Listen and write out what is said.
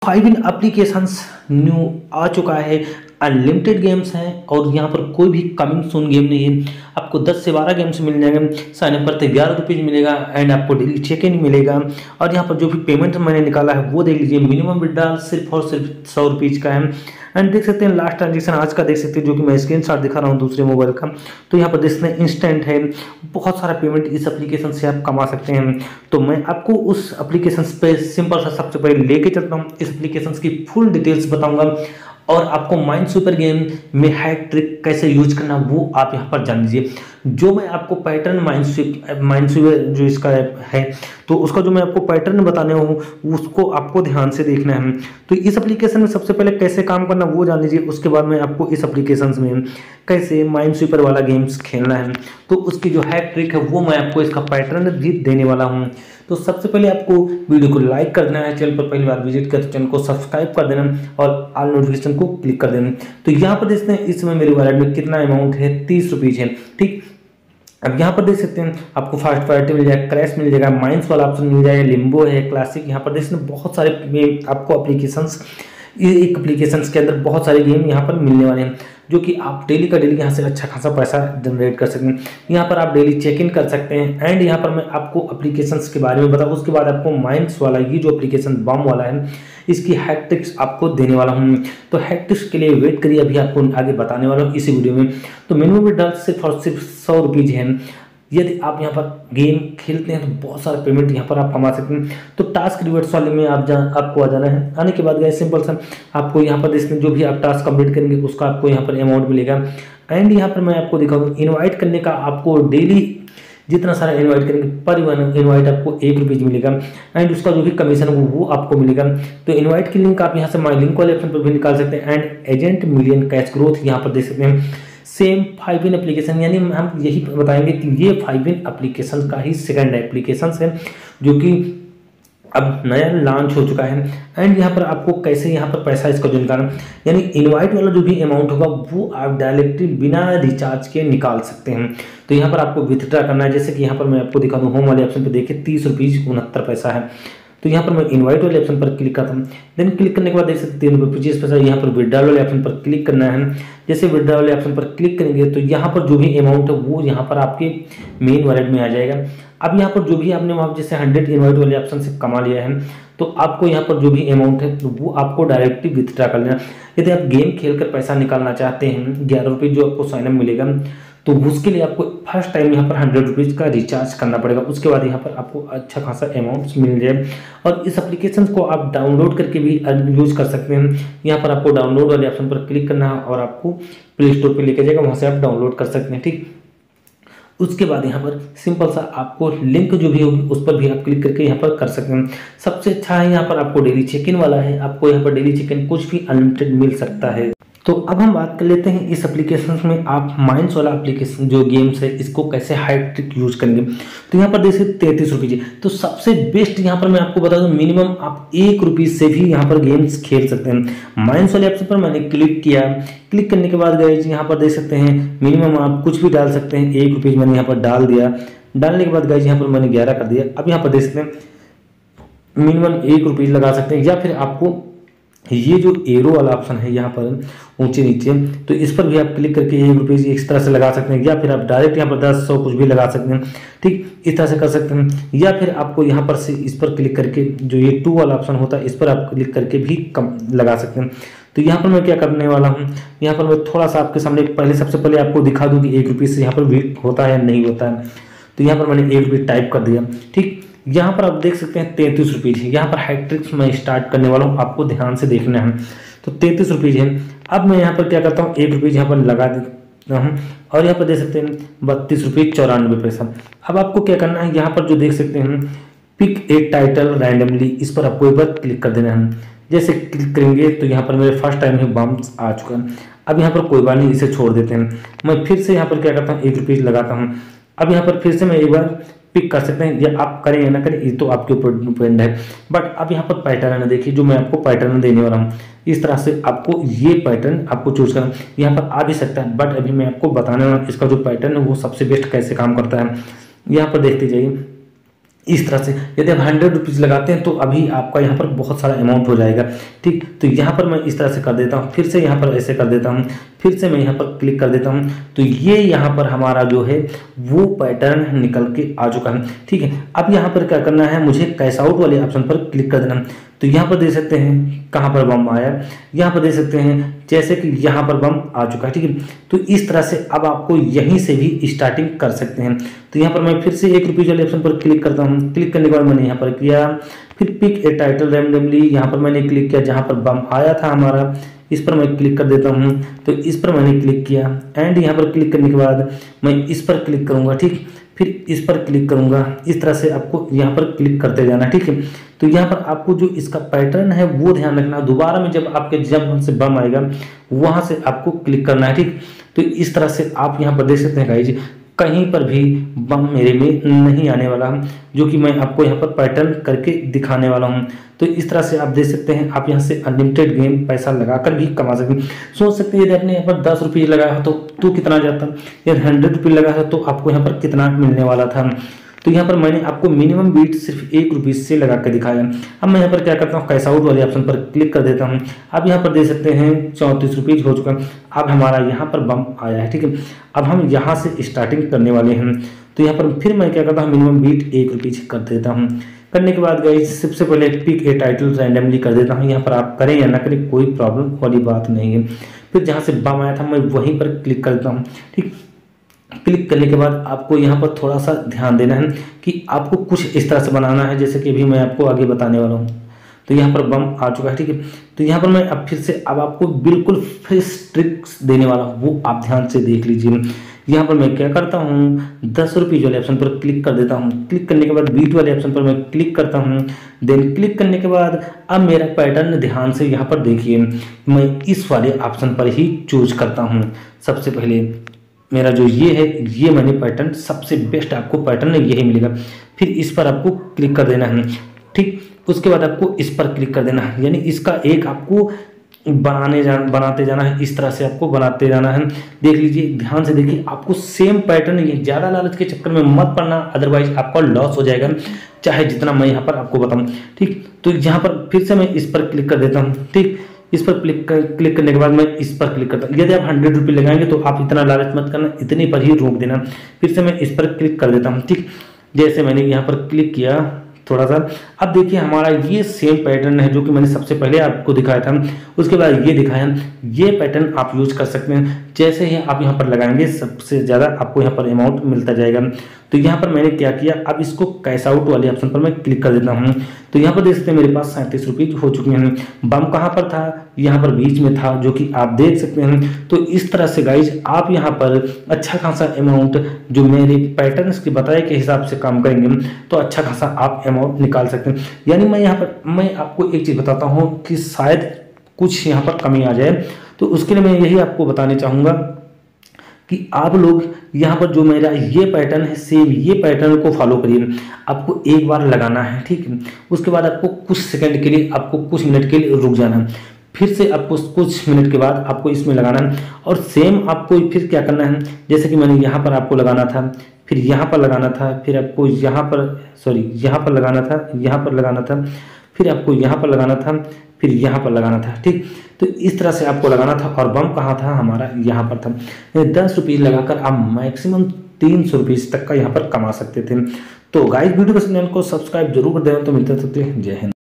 Five इन applications new आ चुका है। अनलिमिटेड गेम्स हैं और यहाँ पर कोई भी कमिंग सून गेम नहीं है। आपको 10 से 12 गेम्स मिल जाएंगे। साइन अप करते 11 रुपीज़ मिलेगा एंड आपको डेली चेक इन मिलेगा। और यहाँ पर जो भी पेमेंट मैंने निकाला है वो देख लीजिए, मिनिमम विड्रॉल सिर्फ और सिर्फ 100 रुपीज़ का है। एंड देख सकते हैं लास्ट ट्रांजेक्शन आज का देख सकते हैं, जो कि मैं स्क्रीन शॉट दिखा रहा हूँ दूसरे मोबाइल का। तो यहाँ पर देख सकते हैं इंस्टेंट है, बहुत सारा पेमेंट इस एप्लीकेशन से आप कमा सकते हैं। तो मैं आपको उस एप्लीकेशन पे सिंपल सा सबसे पहले लेके चलता हूँ, इस एप्लीकेशन की फुल डिटेल्स बताऊंगा और आपको माइनस्वीपर गेम में हैक ट्रिक कैसे यूज करना वो आप यहाँ पर जान लीजिए। जो मैं आपको पैटर्न माइनस्वीपर जो इसका है तो उसका जो मैं आपको पैटर्न बताने हूँ उसको आपको ध्यान से देखना है। तो इस एप्लीकेशन में सबसे पहले कैसे काम करना वो जान लीजिए, उसके बाद मैं आपको इस एप्लीकेशन में कैसे माइनस्वीपर वाला गेम्स खेलना है तो उसकी जो हैक ट्रिक है वो मैं आपको इसका पैटर्न भी देने वाला हूँ। तो सबसे पहले आपको वीडियो को लाइक कर देना है, चैनल पर पहली बार विजिट कर चैनल को सब्सक्राइब कर देना और ऑल नोटिफिकेशन को क्लिक कर देना। तो यहाँ पर देखते हैं इस समय मेरे वॉलेट में कितना अमाउंट है, 30 रुपीज़ है। ठीक, अब यहाँ पर देख सकते हैं आपको फास्ट प्रायोरिटी मिल जाएगा, क्रैश मिल जाएगा, माइंस वाला ऑप्शन मिल जाएगा, लिम्बो है, क्लासिक। यहाँ पर देख सकते हैं बहुत सारे आपको एप्लीकेशंस, एक एप्लीकेशंस के अंदर बहुत सारे गेम यहाँ पर मिलने वाले हैं जो कि आप डेली का डेली यहाँ से अच्छा खासा पैसा जनरेट कर सकते हैं। यहाँ पर आप डेली चेक इन कर सकते हैं। एंड यहाँ पर मैं आपको एप्लीकेशंस के बारे में बताऊँ, उसके बाद आपको माइंस वाला ये जो एप्लीकेशन बम वाला है इसकी हैक ट्रिक्स आपको देने वाला हूँ। तो हैक ट्रिक्स के लिए वेट करिए, अभी आपको आगे बताने वाला हूँ इसी वीडियो में। तो मिनिमम विड्रॉल सिर्फ और सिर्फ 100 रुपीज़ है। यदि आप यहाँ पर गेम खेलते हैं तो बहुत सारा पेमेंट यहाँ पर आप कमा सकते हैं। तो टास्क रिवर्स वाले में आपको आ जाना है। आने के बाद गए सिंपल सा आपको यहाँ पर देखते हैं जो भी आप टास्क कंप्लीट करेंगे उसका आपको यहाँ पर अमाउंट मिलेगा। एंड यहाँ पर मैं आपको दिखाऊंगा इनवाइट करने का, आपको डेली जितना सारा इनवाइट करेंगे पर इनवाइट आपको 1 रुपीज़ मिलेगा। एंड उसका जो भी कमीशन है वो आपको मिलेगा। तो इनवाइट की लिंक आप यहाँ से माई लिंक वाले ऑप्शन पर भी निकाल सकते हैं। And agent million cash growth यहाँ पर देख सकते हैं सेम फाइव इन एप्लीकेशन, यानी हम यही बताएंगे कि ये फाइव इन एप्लीकेशन का ही सेकंड एप्लीकेशन है जो कि अब नया लॉन्च हो चुका है। एंड यहाँ पर आपको कैसे यहाँ पर पैसा इसका जो निकालना, यानी इनवाइट वाला जो भी अमाउंट होगा वो आप डायरेक्टली बिना रिचार्ज के निकाल सकते हैं। तो यहाँ पर आपको विथड्रा करना है, जैसे कि यहाँ पर मैं आपको दिखा दूँ, होम वाले ऑप्शन पर देखिए 30 रुपीज़ 69 पैसा है। तो यहाँ पर मैं इनवाइट वाले ऑप्शन पर क्लिक करता हूँ। देन क्लिक करने के बाद देख सकते 3 रुपये 25 पैसा। यहाँ पर विड्रॉल वाले ऑप्शन पर क्लिक करना है। जैसे विड्रॉल वाले ऑप्शन पर क्लिक करेंगे तो यहाँ पर जो भी अमाउंट है वो यहाँ पर आपके मेन वॉलेट में आ जाएगा। अब यहाँ पर जो भी आपने वहाँ जैसे 100 इनवाइट वाले ऑप्शन से कमा लिया है तो आपको यहाँ पर जो भी अमाउंट है तो वो आपको डायरेक्टली विथड्रा कर लेना। यदि आप गेम खेलकर पैसा निकालना चाहते हैं 11 रुपये जो आपको साइनअप मिलेगा तो उसके लिए आपको फर्स्ट टाइम यहाँ पर 100 रुपीज़ का रिचार्ज करना पड़ेगा। उसके बाद यहाँ पर आपको अच्छा खासा अमाउंट मिल जाए। और इस एप्लीकेशन को आप डाउनलोड करके भी यूज़ कर सकते हैं। यहाँ पर आपको डाउनलोड वाले ऑप्शन पर क्लिक करना है और आपको प्ले स्टोर पर लेके जाएगा, वहाँ से आप डाउनलोड कर सकते हैं। ठीक, उसके बाद यहाँ पर सिंपल सा आपको लिंक जो भी होगी उस पर भी आप क्लिक करके यहाँ पर कर सकते हैं। सबसे अच्छा है यहाँ पर आपको डेली चेक इन वाला है, आपको यहाँ पर डेली चेक इन कुछ भी अनलिमिटेड मिल सकता है। तो अब हम बात कर लेते हैं इस एप्लीकेशन में आप माइंस वाला एप्लीकेशन जो गेम्स है इसको कैसे हैक ट्रिक यूज करेंगे। तो यहाँ पर देखिए 33 रुपये। तो सबसे बेस्ट यहाँ पर मैं आपको बता दूं, मिनिमम आप 1 रुपीज़ से भी यहाँ पर गेम्स खेल सकते हैं। माइंस वाले ऑप्शन पर मैंने क्लिक किया, क्लिक करने के बाद गाइस यहाँ पर देख सकते हैं मिनिमम आप कुछ भी डाल सकते हैं। 1 रुपीज़ मैंने यहाँ पर डाल दिया। डालने के बाद गाइस यहाँ पर मैंने 11 कर दिया। अब यहाँ पर देख सकते हैं मिनिमम 1 रुपीज़ लगा सकते हैं, या फिर आपको ये जो एरो वाला ऑप्शन है यहाँ पर ऊंचे नीचे तो इस पर भी आप क्लिक करके 1 रुपीज़ इस तरह से लगा सकते हैं, या फिर आप डायरेक्ट यहाँ पर 10 100 कुछ भी लगा सकते हैं। ठीक, इस तरह से कर सकते हैं। या फिर आपको यहाँ पर से इस पर क्लिक करके जो ये 2 वाला ऑप्शन होता है इस पर आप क्लिक करके भी कम लगा सकते हैं। तो यहाँ पर मैं क्या करने वाला हूँ, यहाँ पर मैं थोड़ा सा आपके सामने सबसे पहले आपको दिखा दूँ कि 1 रुपीज़ से यहाँ पर भी होता है या नहीं होता है। तो यहाँ पर मैंने 1 रुपये टाइप कर दिया। ठीक, यहाँ पर आप देख सकते हैं 33 रुपीज़ है। यहाँ पर हैक ट्रिक्स मैं स्टार्ट करने वाला हूँ, आपको ध्यान से देखना है। तो 33 रुपीज़ है। अब मैं यहाँ पर क्या करता हूँ, 1 रुपीज़ यहाँ पर लगा देता हूँ और यहाँ पर देख सकते हैं 32 रुपये 94 पैसा। अब आपको क्या करना है, यहाँ पर जो देख सकते हैं पिक ए टाइटल रैंडमली, इस पर आपको एक बार क्लिक कर देना है। जैसे क्लिक करेंगे तो यहाँ पर मेरे फर्स्ट टाइम ही बम्स आ चुका है। अब यहाँ पर कोई बात नहीं, इसे छोड़ देते हैं। मैं फिर से यहाँ पर क्या करता हूँ, 1 रुपीज़ लगाता हूँ। अब यहाँ पर फिर से मैं एक बार पिक कर सकते हैं, या आप करें या ना करें ये तो आपके ऊपर डिपेंड है। बट अब यहाँ पर पैटर्न देखिए, जो मैं आपको पैटर्न देने वाला हूँ इस तरह से आपको ये पैटर्न आपको चूज करना। यहाँ पर आ भी सकता है बट अभी मैं आपको बताने वाला इसका जो पैटर्न है वो सबसे बेस्ट कैसे काम करता है। यहाँ पर देखते जाइए, इस तरह से यदि आप 100 रुपीज़ लगाते हैं तो अभी आपका यहाँ पर बहुत सारा अमाउंट हो जाएगा। ठीक, तो यहाँ पर मैं इस तरह से कर देता हूँ, फिर से यहाँ पर ऐसे कर देता हूँ, फिर से मैं यहाँ पर क्लिक कर देता हूँ, तो ये यहाँ पर हमारा जो है वो पैटर्न निकल के आ चुका है। ठीक है, अब यहाँ पर क्या करना है, मुझे कैश आउट वाले ऑप्शन पर क्लिक कर देना। तो यहाँ पर देख सकते हैं कहाँ पर बम आया, यहाँ पर देख सकते हैं जैसे कि यहाँ पर बम आ चुका है। ठीक है, तो इस तरह से अब आपको यहीं से भी स्टार्टिंग कर सकते हैं। तो यहाँ पर मैं फिर से 1 रुपये वाले ऑप्शन पर क्लिक करता हूँ। क्लिक करने के बाद मैंने यहाँ पर किया, फिर पिक ए टाइटल रैंडमली, यहाँ पर मैंने क्लिक किया जहाँ पर बम आया था हमारा, इस पर मैं क्लिक कर देता हूँ। तो इस पर मैंने क्लिक किया एंड यहाँ पर क्लिक करने के बाद मैं इस पर क्लिक करूँगा। ठीक, फिर इस पर क्लिक करूँगा। इस तरह से आपको यहाँ पर क्लिक करते जाना। ठीक है, तो यहाँ पर आपको जो इसका पैटर्न है वो ध्यान रखना, दोबारा में जब आपके जब से बम आएगा वहाँ से आपको क्लिक करना है। ठीक, तो इस तरह से आप यहाँ पर देख सकते हैं गाइज, कहीं पर भी बम मेरे में नहीं आने वाला, जो कि मैं आपको यहाँ पर पैटर्न करके दिखाने वाला हूँ। तो इस तरह से आप देख सकते हैं, आप यहाँ से अनलिमिटेड गेम पैसा लगाकर भी कमा सकते हैं। सोच सकते हैं यदि आपने यहाँ पर 10 रुपये लगाया तो कितना जाता, यदि 100 रुपये लगाया तो आपको यहाँ पर कितना मिलने वाला था। तो यहाँ पर मैंने आपको मिनिमम बीट सिर्फ 1 रुपये से लगा कर दिखाया। अब मैं यहाँ पर क्या करता हूँ, कैश आउट वाले ऑप्शन पर क्लिक कर देता हूँ। अब यहाँ पर देख सकते हैं 34 रुपये हो चुका। अब हमारा यहाँ पर बम आया है। ठीक है, अब हम यहाँ से स्टार्टिंग करने वाले हैं। तो यहाँ पर फिर मैं क्या करता हूँ, मिनिमम बीट 1 रुपये कर देता हूँ। करने के बाद गाइस सबसे पहले पिक ए टाइटल रैंडमली कर देता हूँ। यहाँ पर आप करें या ना करें कोई प्रॉब्लम वाली बात नहीं है। फिर जहाँ से बम आया था मैं वहीं पर क्लिक करता हूँ। ठीक, क्लिक करने के बाद आपको यहाँ पर थोड़ा सा ध्यान देना है कि आपको कुछ इस तरह से बनाना है, जैसे कि अभी मैं आपको आगे बताने वाला हूँ। तो यहाँ पर बम आ चुका है। ठीक है, तो यहाँ पर मैं अब फिर से अब आपको बिल्कुल फ्रेश ट्रिक्स देने वाला हूँ, वो आप ध्यान से देख लीजिए। यहाँ पर मैं क्या करता हूँ, 10 रुपये वाले ऑप्शन पर क्लिक कर देता हूँ। क्लिक करने के बाद बीट वाले ऑप्शन पर मैं क्लिक करता हूँ। देन क्लिक करने के बाद अब मेरा पैटर्न ध्यान से यहाँ पर देखिए, मैं इस वाले ऑप्शन पर ही चूज करता हूँ। सबसे पहले मेरा जो ये है, ये मैंने पैटर्न सबसे बेस्ट आपको पैटर्न यही मिलेगा। फिर इस पर आपको क्लिक कर देना है। ठीक, उसके बाद आपको इस पर क्लिक कर देना है, यानी इसका एक आपको बनाते जाना है। इस तरह से आपको बनाते जाना है। देख लीजिए, ध्यान से देखिए, आपको सेम पैटर्न, ये ज़्यादा लालच के चक्कर में मत पड़ना, अदरवाइज आपका लॉस हो जाएगा, चाहे जितना मैं यहाँ पर आपको बताऊँ। ठीक, तो यहाँ पर फिर से मैं इस पर क्लिक कर देता हूँ। ठीक, इस पर क्लिक करने के बाद मैं इस पर क्लिक करता हूँ। यदि आप 100 रुपये लगाएंगे तो आप इतना लालच मत करना, इतने पर ही रोक देना। फिर से मैं इस पर क्लिक कर देता हूँ। ठीक, जैसे मैंने यहाँ पर क्लिक किया थोड़ा सा, अब देखिए हमारा ये सेम पैटर्न है जो कि मैंने सबसे पहले आपको दिखाया था, उसके बाद ये दिखाया। ये पैटर्न आप यूज कर सकते हैं। जैसे ही आप यहाँ पर लगाएंगे सबसे ज़्यादा आपको यहाँ पर अमाउंट मिलता जाएगा। तो यहाँ पर मैंने क्या किया, अब इसको कैश आउट वाले ऑप्शन पर मैं क्लिक कर देता हूँ। तो यहाँ पर देख सकते हैं मेरे पास 37 रुपये हो चुके हैं। बम कहाँ पर था, यहाँ पर बीच में था, जो कि आप देख सकते हैं। तो इस तरह से गाइज आप यहाँ पर अच्छा खासा अमाउंट, जो मेरे पैटर्न्स के बताए के हिसाब से काम करेंगे तो अच्छा खासा आप अमाउंट निकाल सकते हैं। यानी मैं यहाँ पर मैं आपको एक चीज़ बताता हूँ कि शायद कुछ यहाँ पर कमी आ जाए, तो उसके लिए मैं यही आपको बताने चाहूँगा कि आप लोग यहाँ पर जो मेरा ये पैटर्न है, सेम ये पैटर्न को फॉलो करिए। आपको एक बार लगाना है। ठीक है, उसके बाद आपको कुछ सेकंड के लिए, आपको कुछ मिनट के लिए रुक जाना है। फिर से आपको कुछ मिनट के बाद आपको इसमें लगाना है, और सेम आपको फिर क्या करना है, जैसे कि मैंने यहाँ पर आपको लगाना था, फिर यहाँ पर लगाना था, फिर आपको यहाँ पर यहाँ पर लगाना था, यहाँ पर लगाना था, फिर आपको यहाँ पर लगाना था, फिर यहाँ पर लगाना था। ठीक, तो इस तरह से आपको लगाना था। और बम कहाँ था हमारा, यहाँ पर था। 10 रुपये लगाकर आप मैक्सिमम 300 रुपये तक का यहाँ पर कमा सकते थे। तो गाइस वीडियो को चैनल को सब्सक्राइब जरूर कर देना। तो मिलते हैं, जय हिंद।